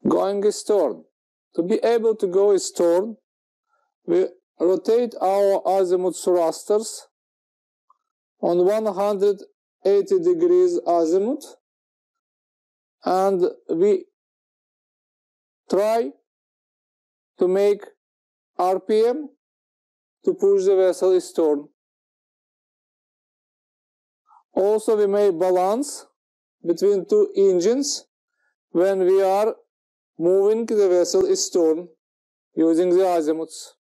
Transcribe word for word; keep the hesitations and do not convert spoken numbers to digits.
Going astern. To be able to go astern, we rotate our azimuth thrusters on one hundred eighty degrees azimuth, and we try to make R P M to push the vessel astern. Also, we may balance between two engines when we are moving the vessel astern using the azimuths.